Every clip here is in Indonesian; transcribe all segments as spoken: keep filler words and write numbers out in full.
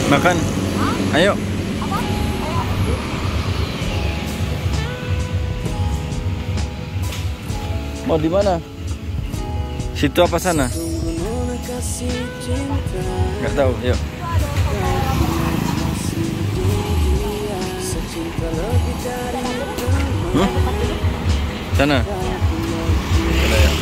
Makan. Ayo. Mau di mana? Situ apa sana? Nggak tahu. Yuk. Hmm? Sana. Sana ya.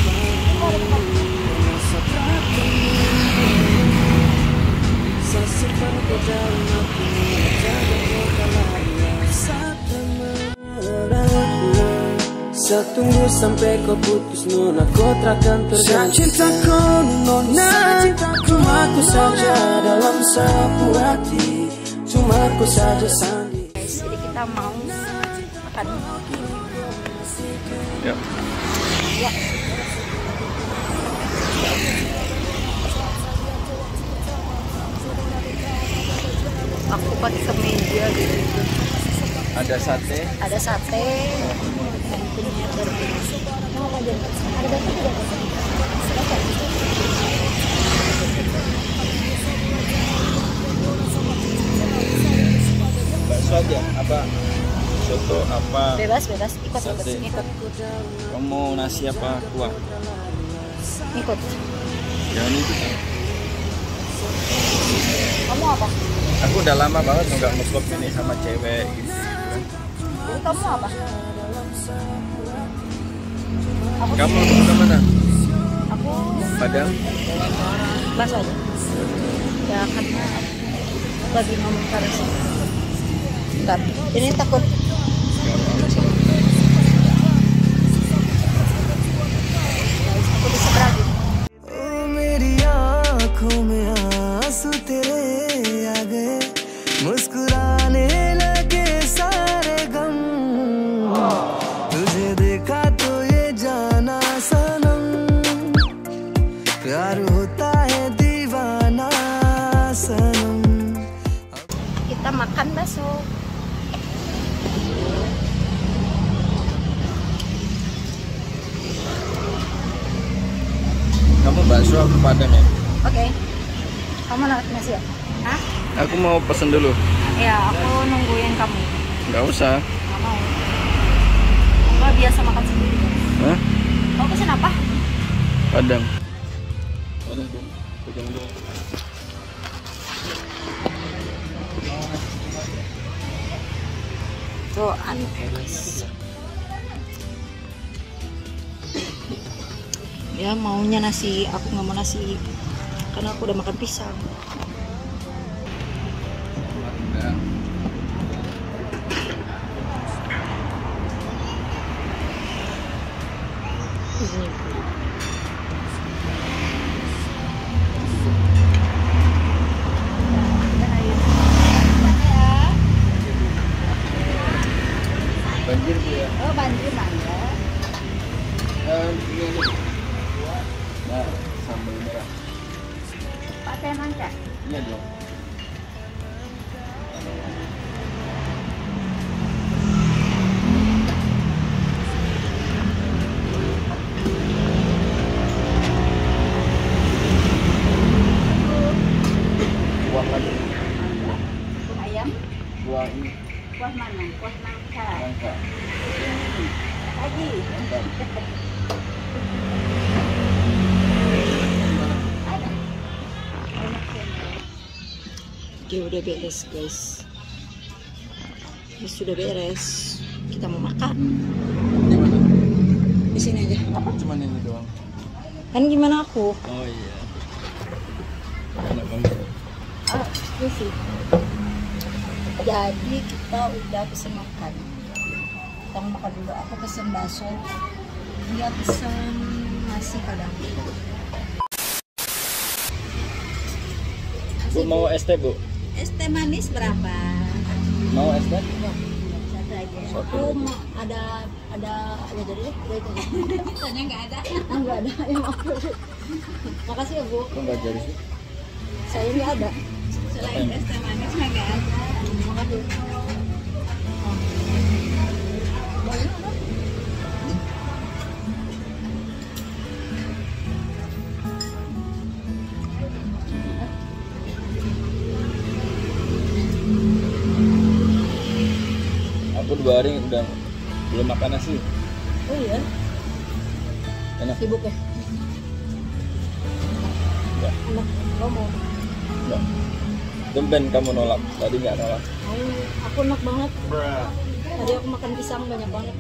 Saya tunggu sampai kau putus nona, kau takkan terganti. Cintaku nona, cuma aku saja dalam sapu hati, cuma aku saja sandi. Jadi kita mau makan. Ya. Ya. Aku pakai kemeja gitu. Ada sate. Ada sate. Dan kunyit dari. Mau aja. Ada batu juga. Bakso aja apa? Soto apa? Bebas, bebas. Ikut, ikut, Sate. ikut. Kamu mau nasi apa? Kuah. Ikut. Jangan itu. Kamu apa? Aku udah lama banget nggak nge-vlog ini sama cewek gitu. Jadi kamu apa? Aku Kamu mau ke mana? Aku Padang. bakso aja. Ya karena aku lagi ngomong terus. Bentar. Ini takut. Aku diseberang. ओ मेरी आँखों में आंसू तेरे आ गए, मुस्कुराने लगे सारे गम, तुझे देखा तो ये जाना सनम, प्यार होता है दीवाना सनम. Kita makan bakso. Kamu bakso aku Padang ya? Oke. Kamu nak nasi ya? Hah? Aku mau pesen dulu. Ya, aku nungguin kamu. Nggak usah. Nggak mau. Enggak biasa makan sendiri. Hah? Kamu pesen apa? Padang. Padang dong. Padang dong. Tuh, anu guys. Dia maunya nasi, aku nggak mau nasi karena aku udah makan pisang. Ini. Banjir Bu ya? Oh, banjir mangga. Eh, ini nih. Nah, sambal merah. Pakai mangga. Iya dong. Kuah kan? Kuah ayam. Kuah ini. Kuah mana? Kuah nangka. Nangka. Lagi. Mantap. Oke, udah beres guys. Ini sudah beres. Kita mau makan. Di mana? Di sini aja. Cuman ini doang. Kan gimana aku? Oh iya. Enak banget. Ah, ini sih. Jadi kita udah pesen makan. Kita mau makan dulu. Aku pesen bakso. Dia pesen nasi padang. Bu mau es teh Bu? Es teh manis berapa? Mau es teh? Satu aja. Aku mau ada ada ya jadi deh. Soalnya nggak ada. Ah, nggak ada. Ya maaf. Makasih ya Bu. Kok nggak jadi sih? Saya nggak ada. Selain es teh manis nggak ada. Makasih. dua hari udah belum makan nasi. Oh iya. Enak. Sibuk ya? Enggak. Enak. Lo mau? Enggak. Tumben kamu nolak. Tadi nggak nolak. Oh, aku enak banget. Tadi aku makan pisang banyak banget.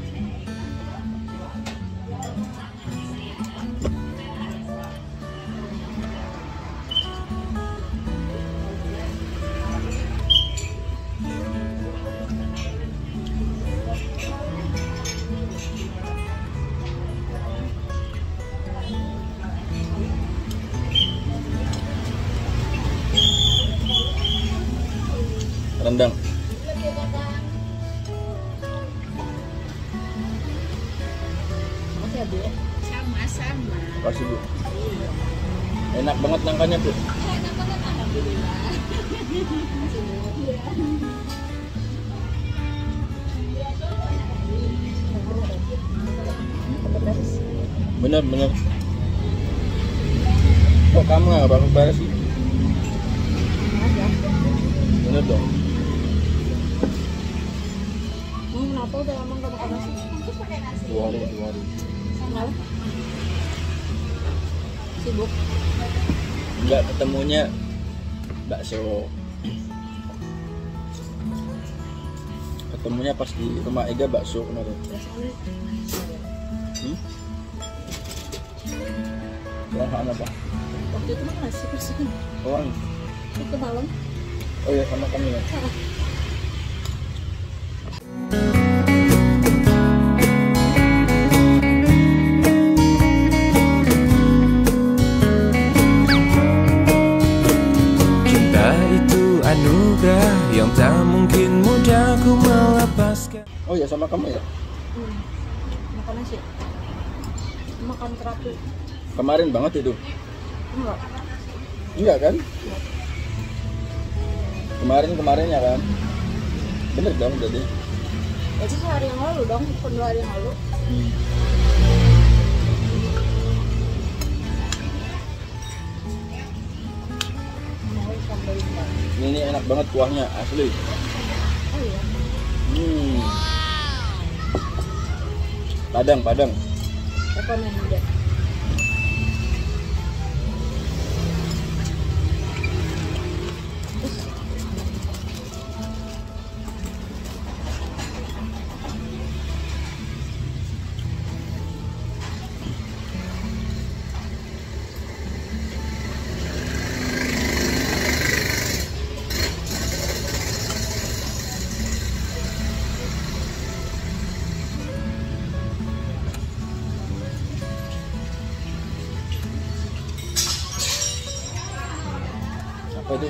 Rendang. Makasih ya, Bu. Sama-sama. Kasih Bu. Enak banget nangkanya Bu. Enak banget, alhamdulillah. Makasih, Bu. Beres. Bener bener. Kok kamu nggak bakal beres sih? Aja. Bener dong. Hmm, kenapa udah lama nggak makan nasi? Dua hari dua hari. Kenapa? Sibuk. Enggak ketemunya bakso. Ketemunya pas di rumah Ega bakso kemarin. Hmm? Perasaan apa? Waktu itu makan nasi persen. Orang. Itu malam. Oh iya sama kami ya. Cinta itu anugerah yang tak mungkin mudah ku melepaskan. Oh iya sama kamu ya. Hmm. Makan nasi. Makan terapi. Kemarin banget itu. Enggak. Enggak kan? Kemarin kemarin ya kan? Bener dong jadi. Itu sehari yang lalu dong, bukan dua hari yang lalu. Hmm. Mau sambal ikan. Ini enak banget kuahnya asli. Oh iya. Hmm. Padang padang. Recommended. Apa itu?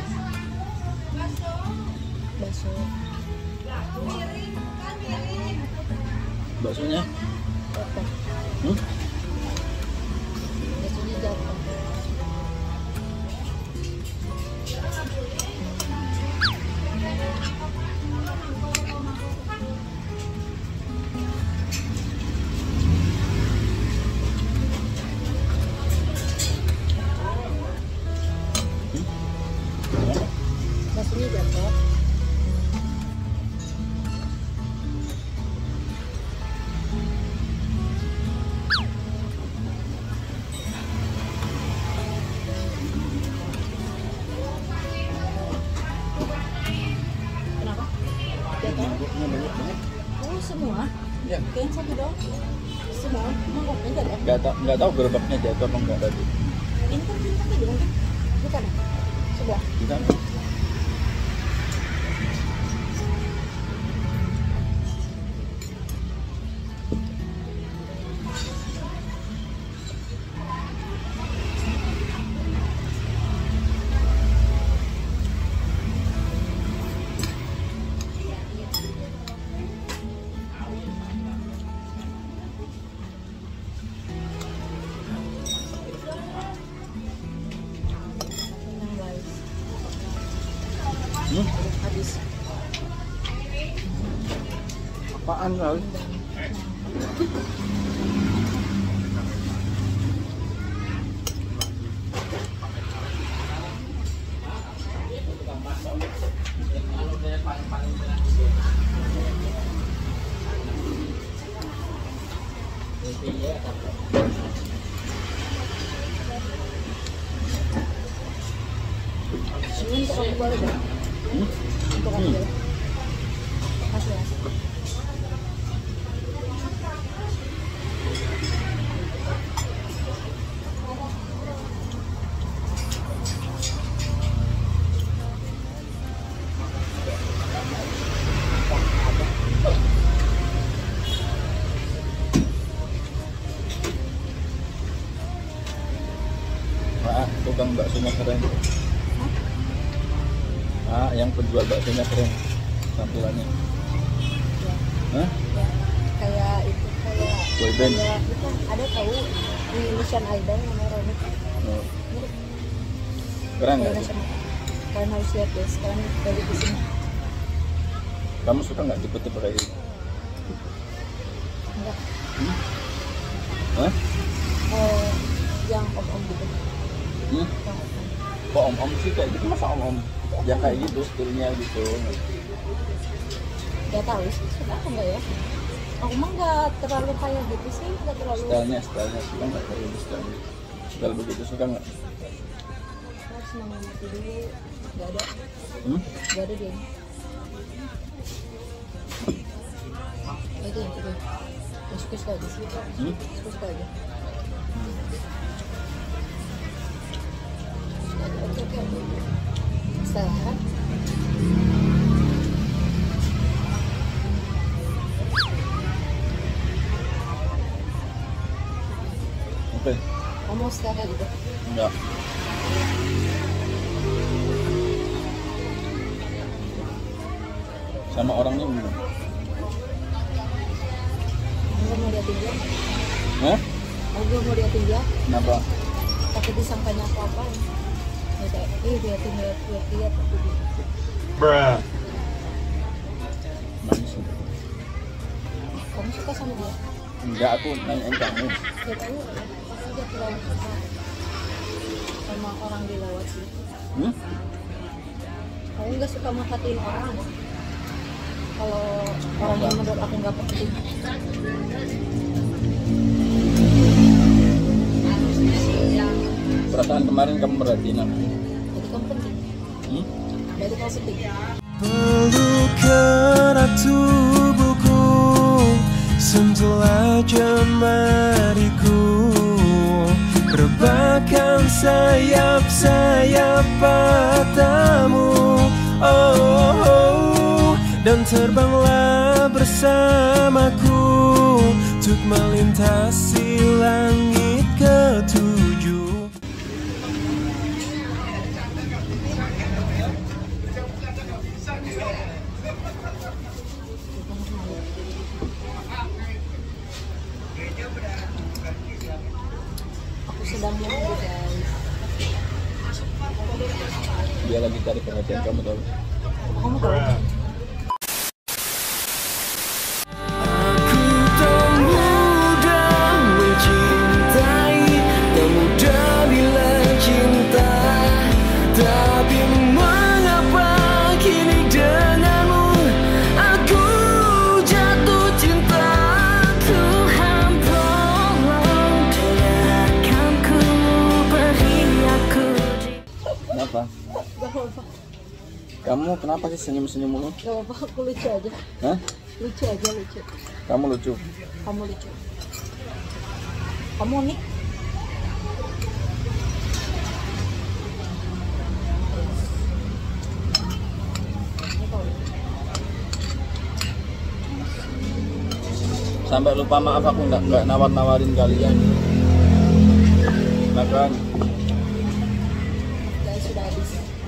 Bakso. Baksonya? Jatuh. Hmm? Baksonya jatuh. Baksonya jatuh. Kenapa? Jatuh? Mangkoknya banyak banget. Oh semua? Ya. Kayaknya satu dong. Semua mangkoknya jatuh. Nggak tahu nggak tahu gerobaknya jatuh apa enggak tadi. Ini kan kita tadi kan? Bukan ya? Sebelah. Kita Tenang guys. hmm? Habis. Apaan kali? Ini untuk aku boleh dong. Hmm? Untuk aku Hmm. boleh. Kasih kasih. Ah, tukang baksonya keren. Ah, yang penjual baksonya keren tampilannya. Ya. Hah? Ya. Kayak itu kayak Boyband. kayak itu ada tahu di Indonesian Idol namanya Ronit. Oh, Mirip. keren Kayak nggak? nasional. Kalian harus lihat deh sekarang dari di sini. Kamu suka nggak tipe-tipe kayak gitu? Enggak. Hah? Eh, yang om-om gitu. Hmm? Yang om-om. Kok om-om sih kayak gitu, masa om-om ya kayak gitu stylenya gitu. Gak tahu sih suka apa enggak ya. Aku mah nggak terlalu kayak gitu sih, nggak terlalu. Stylenya, stylenya suka nggak kayak gitu stylenya? Style begitu suka nggak? Harus mengamati dulu. Gak ada, Hmm? gak ada dia. Itu yang itu. Yang suka-suka aja sih. Hmm? Suka-suka aja. Suka aja. Oke oke oke. Setelah kan? Oke, Kamu setelah kayak gitu. enggak. Sama orangnya belum? Enggak mau liatin dia. Hah? Aku gak mau liatin dia. Kenapa? Takut disangkanya apa-apa. Ya kayak, eh liatin liat liat liat aku gitu. Bruh. Manis. Kamu suka sama dia? Enggak, aku nanyain kamu. Ya tahu, pasti dia terlalu suka sama orang di lewat sih. Hmm? Aku nggak suka menghatiin orang. Kalau orang yang menurut aku nggak penting. Perasaan kemarin kamu perhatiin aku. Jadi kamu penting. Hmm? Jadi kamu penting. Peluk erat tubuhku, sentuhlah jemariku, rebahkan sayap-sayap matamu, oh, oh, oh, dan terbanglah bersamaku untuk melintasi langit ketujuh. Aku sedang menunggu guys. Dia lagi cari perhatian kamu tahu. Kamu tahu? Aku tak mudah mencintai, tak mudah bila cinta, tapi mengapa kini denganmu aku jatuh cinta. Tuhan tolong dengarkan ku, beri aku. Kenapa? Gak apa-apa. Kamu kenapa sih senyum-senyum mulu? Gak apa-apa, aku lucu aja. Hah? Lucu aja, lucu. Kamu lucu. Kamu lucu. Kamu unik. Ini kau unik. Sampai lupa maaf aku nggak nggak nawar-nawarin kalian. Nah kan? Guys, sudah habis.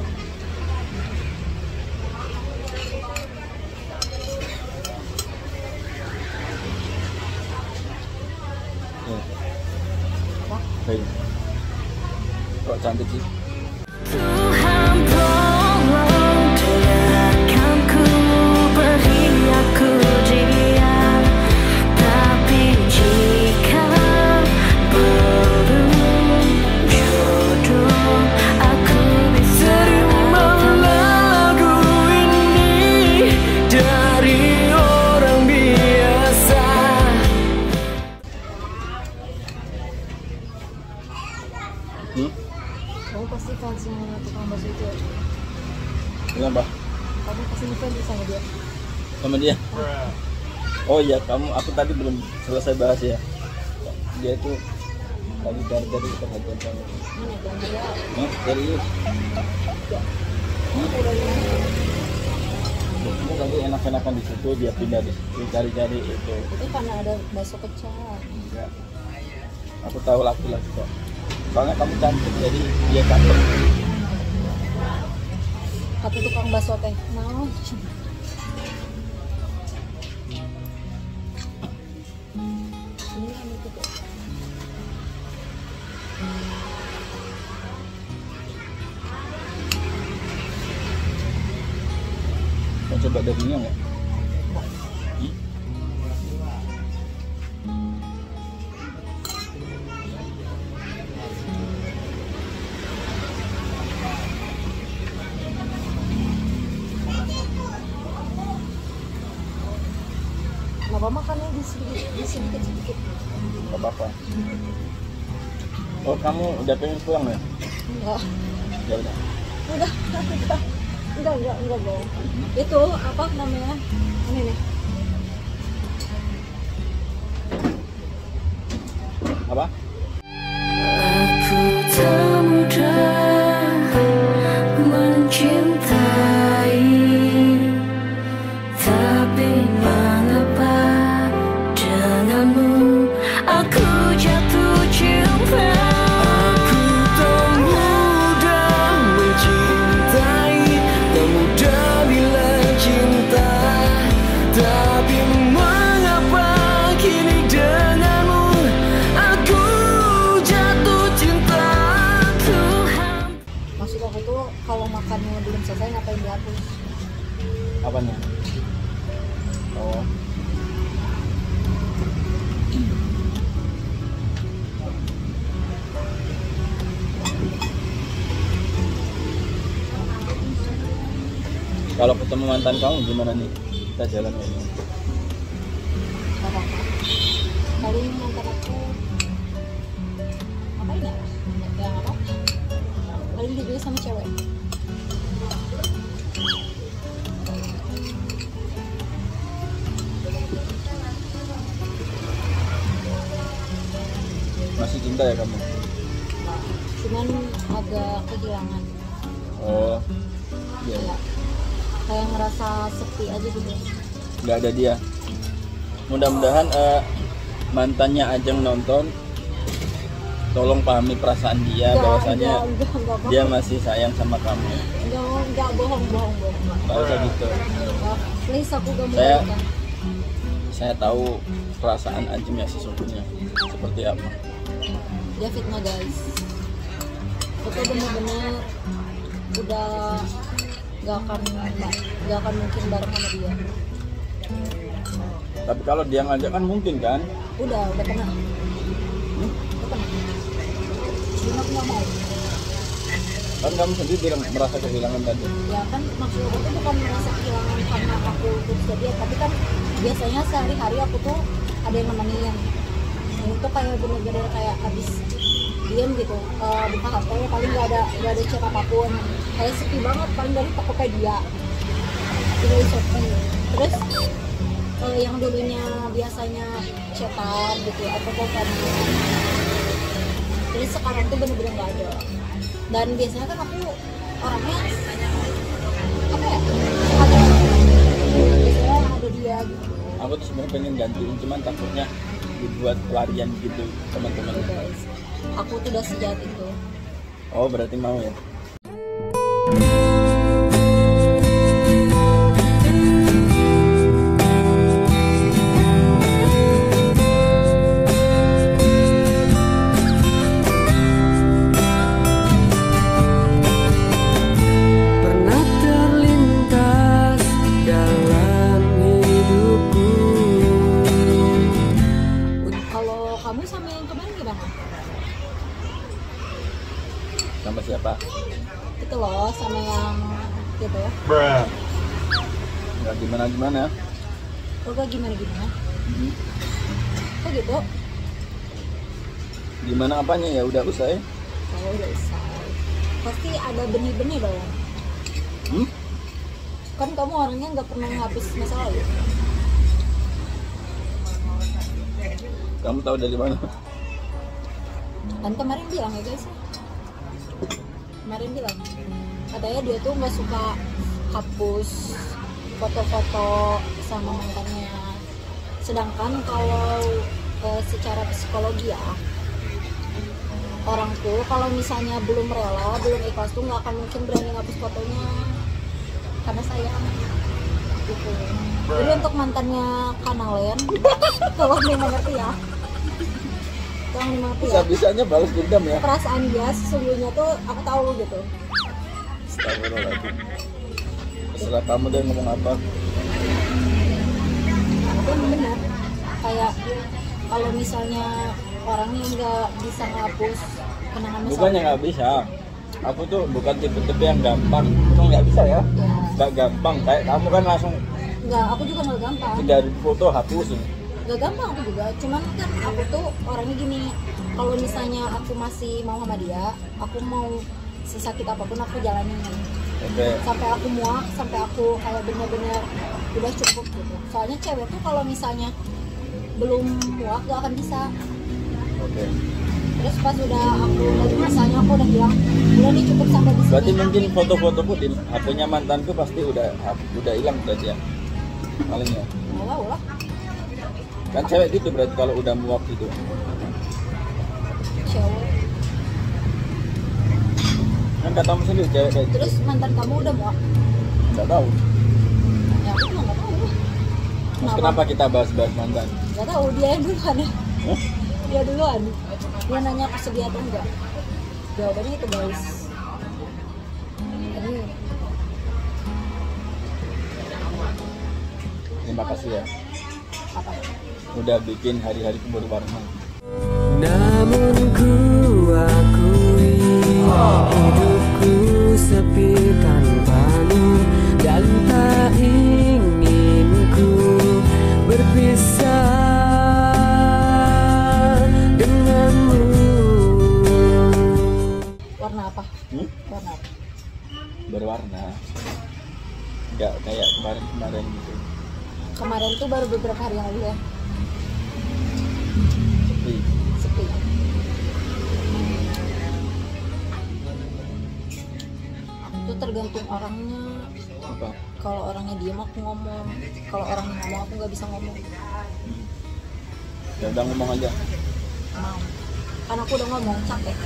Eh, Apa? hei. Kok cantik sih? Tuhan tolong dengarkan ku, beri aku dia, tapi jika belum jodoh aku bisa terima lagu ini dari orang biasa. Hmm? Kamu pasti fansnya tukang bakso itu. Kenapa? Kamu kasih info sama dia. Sama dia? Oh iya, kamu aku tadi belum selesai bahas ya. Dia itu lagi cari-cari perhatian kamu. Mana yang dia? Hah? Serius? Hmm? Kamu lagi enak-enakan di situ, dia pindah di situ, cari-cari itu. Itu karena ada bakso pecah. Enggak. Aku tahu laki-laki kok. Soalnya kamu cantik, jadi dia cantik. Kata tukang bakso teh, mau. Ini yang itu tuh. Mau coba dagingnya nggak? Hmm? Kenapa makannya di sedikit, di sedikit sedikit? Gak apa-apa. Oh, kamu udah pengen pulang ya? Enggak. Ya udah. Udah, enggak. Enggak, enggak, enggak bohong. Itu apa namanya? Ini nih. Apa? Aku tak mudah mencintai, tapi mengapa denganmu aku jatuh cinta. Aku tak mudah mencintai, tak mudah bila cinta, tapi mengapa kini denganmu aku jatuh cinta. Tuhan, Maksud aku tuh kalau makannya belum selesai ngapain dihapus? Apanya? Oh. Kalau ketemu mantan kamu gimana nih? Kita jalan ya. Gak apa-apa. Kali ini mantan aku ngapain ya? Ya nggak apa. Paling dia sama cewek. Masih cinta ya kamu? Cuman agak kehilangan. Oh. Iya. Ya. Kayak ngerasa sepi aja gitu. Nggak ada dia. Mudah-mudahan eh, mantannya Ajeng nonton, tolong pahami perasaan dia, Enggak, bahwasanya enggak, enggak, enggak, dia bohong. masih sayang sama kamu. Enggak, enggak bohong, bohong, bohong. Nggak usah gitu. Enggak, please aku gak mau Saya- nikah. Saya tahu perasaan Ajeng ya sesungguhnya seperti apa. Dia fitnah guys. Itu bener-bener udah gak akan gak akan mungkin bareng sama dia. Tapi kalau dia ngajak kan mungkin kan? Udah, udah pernah. Hmm? Udah pernah. Cuma aku gak mau. Kan kamu sendiri bilang merasa kehilangan tadi. Ya kan maksud aku tuh bukan merasa kehilangan karena aku putus dia, tapi kan biasanya sehari-hari aku tuh ada yang nemenin. Ini tuh kayak bener-bener kayak habis diam gitu, uh, buka H P paling nggak ada nggak ada chat apapun, kayak sepi banget, paling dari Tokopedia dari Shopee. Terus uh, yang dulunya biasanya chatan gitu atau telepon, jadi sekarang tuh bener-bener nggak ada. Dan biasanya kan aku orangnya apa ya, ada biasanya ada dia gitu. Aku tuh sebenarnya pengen gantiin, cuman takutnya dibuat pelarian gitu teman-teman. Guys, aku tuh udah sejahat itu. Oh berarti mau ya? pernah terlintas dalam hidupku. Kalau kamu sama yang kemarin gimana? Sama siapa? Itu loh sama yang gitu. Nggak gimana-gimana. Kok gak gimana-gimana? Hmm. Kok gitu? Gimana apanya ya udah usai. Kalau udah usai pasti ada benih-benih dong. Hmm? Kan kamu orangnya nggak pernah ngapus masa lalu. Kamu tahu dari mana? Kan kemarin bilang ya guys. Kemarin bilang katanya dia tuh nggak suka hapus foto-foto sama mantannya. Sedangkan kalau e, secara psikologi ya, orang tuh kalau misalnya belum rela, belum ikhlas tuh nggak akan mungkin berani ngapus fotonya karena sayang gitu. Jadi untuk mantannya Kanalen, tolong dimengerti ya, tolong dimengerti ya. Bisa-bisanya balas dendam ya. Perasaan dia sesungguhnya tuh aku tahu gitu. Astagfirullahaladzim. Terserah kamu deh ngomong apa. Itu benar. Kayak kalau misalnya orangnya nggak bisa ngapus kenangan masa Bukannya nggak bisa. Aku tuh bukan tipe-tipe yang gampang. Itu nggak bisa ya. ya, Nggak gampang. Kayak kamu kan langsung nggak, aku juga nggak gampang. tiga ribu foto hapus. Nggak gampang aku juga. Cuman kan aku tuh orangnya gini. Kalau misalnya aku masih mau sama dia, aku mau sesakit apapun aku jalanin. Oke. Sampai aku muak, sampai aku kayak bener-bener udah cukup gitu. Soalnya cewek tuh kalau misalnya belum muak gak akan bisa. Oke. Terus pas udah aku lagi masanya aku udah bilang udah nih cukup sampai di sini. Berarti mungkin foto-fotoku di H P-nya mantanku pasti udah udah hilang berarti ya. Palingnya. Ulah ulah. Kan cewek gitu berarti kalau udah muak gitu. Cewek. Kan katamu sendiri cewek kayak gitu. Terus mantan kamu udah muak? Nggak tahu. Ya aku juga nggak tahu. Terus kenapa kita bahas-bahas mantan? Nggak tahu dia yang duluan ya. Hah? Dia duluan. Dia nanya aku sedih atau enggak. Jawabannya itu guys. Ini Terima kasih ya. apa? Udah bikin hari-hariku berwarna. Namun ku akui hidupku sepi tanpamu, dan tak ingin ku berpisah denganmu. Warna apa? Hmm? Warna apa? Berwarna. Nggak kayak kemarin-kemarin gitu. Kemarin tuh baru beberapa hari yang lalu ya. Sepi. Sepi. Itu tergantung orangnya. Apa? Kalau orangnya diam aku ngomong. Kalau orangnya ngomong aku nggak bisa ngomong. Ya udah ngomong aja. Mau. Karena aku udah ngomong capek.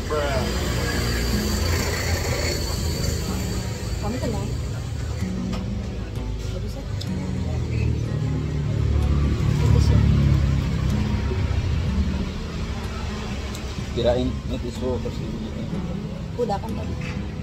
Kamu tenang. Gak bisa. Terus ya. Kirain ini tisu terus gitu. Udah kan tadi.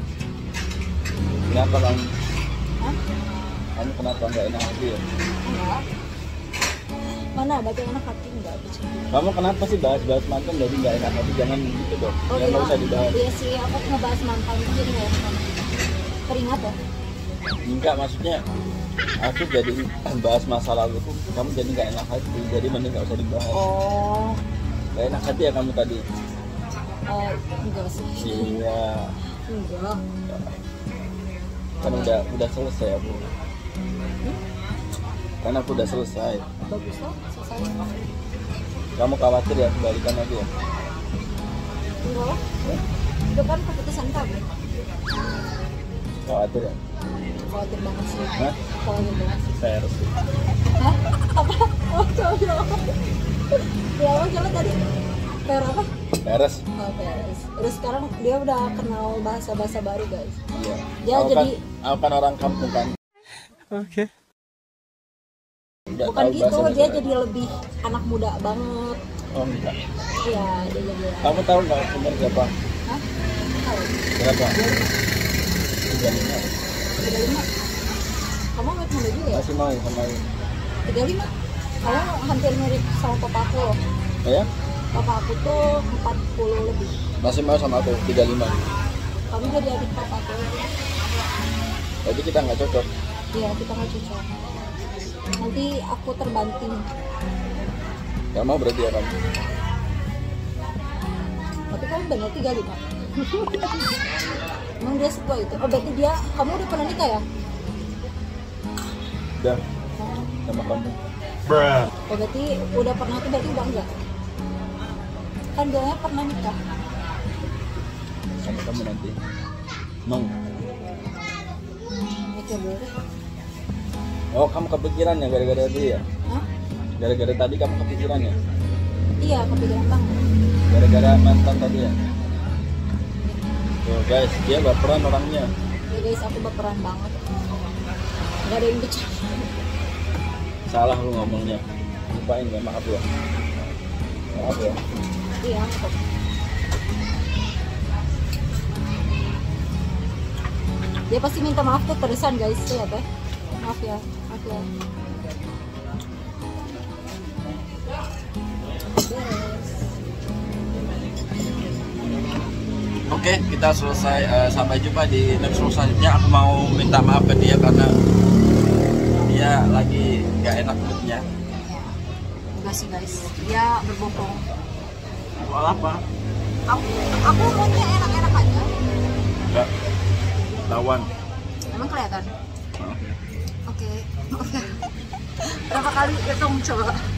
Kenapa kamu? Hah? Kamu kenapa nggak enak hati ya? Enggak. Mana ada yang enak hati enggak bisa. Kamu kenapa sih bahas-bahas mantan jadi nggak enak hati? Jangan gitu dong. Oh Ya nggak iya, usah dibahas. iya sih, aku ngebahas mantan itu jadi nggak enak. Teringat ya? Enggak, maksudnya aku jadi bahas masa lalu tuh kamu jadi nggak enak hati. Jadi mending nggak usah dibahas. Oh, Nggak enak hati ya kamu tadi? oh enggak sih. Iya. Enggak. Kan udah udah selesai aku. Kan aku udah selesai. Bagus loh, selesai. Kamu khawatir ya kebalikan lagi ya? Enggak lah. Itu kan keputusan kamu. Khawatir ya? Khawatir banget sih. Hah? Khawatir banget sih. Saya harus. Hah? Apa? Oh, coba. Ya, apa coba tadi? Per apa? Beres. Oh, beres. Terus sekarang dia udah kenal bahasa-bahasa baru guys. Iya. Dia aku jadi- kan, aku kan orang kampung kan. Oke. Udah Bukan tahu gitu, bahasa dia Indonesia. jadi lebih anak muda banget. Oh enggak. Iya, dia jadi. Kamu tahu nggak umur berapa? Hah? Tahu. Berapa? Tiga lima. tiga puluh lima. Kamu nggak muda juga ya? Masih mau sama ini. tiga puluh lima. Kamu hampir mirip sama papa aku loh. Ya? Papa aku tuh empat puluh lebih. Masih mau sama aku tiga lima. Kamu jadi adik papa aku. Jadi kita nggak cocok. Iya, kita nggak cocok. Nanti aku terbanting. Gak mau berarti ya kamu. Tapi kamu benar tiga puluh lima. Emang dia setua itu? Oh berarti dia, kamu udah pernah nikah ya? Udah sama kamu. Oh, berarti udah pernah tuh berarti udah enggak? Kan bilangnya pernah nikah. Sama kamu nanti. Nong. Mikir dulu deh. Oh, kamu kepikiran ya gara-gara dia? Hah? Gara-gara tadi kamu kepikiran ya? Iya, kepikiran banget. Gara-gara mantan tadi ya? Tuh guys, dia baperan orangnya. Ya guys, aku baperan banget. Gak ada yang bercanda. Salah lu ngomongnya. Lupain ya, maaf ya. Maaf ya. Iya, kok. Dia pasti minta maaf tuh terusan guys, ya teh. Maaf ya, maaf ya. Oke, kita selesai. Uh, sampai jumpa di next selanjutnya. Aku mau minta maaf ke dia karena dia lagi gak enak moodnya. Enggak sih guys, dia berbohong. Soal apa? Aku, aku maunya enak-enak aja. Enggak. Lawan. Emang kelihatan? Oke. Oke. Berapa kali hitung coba?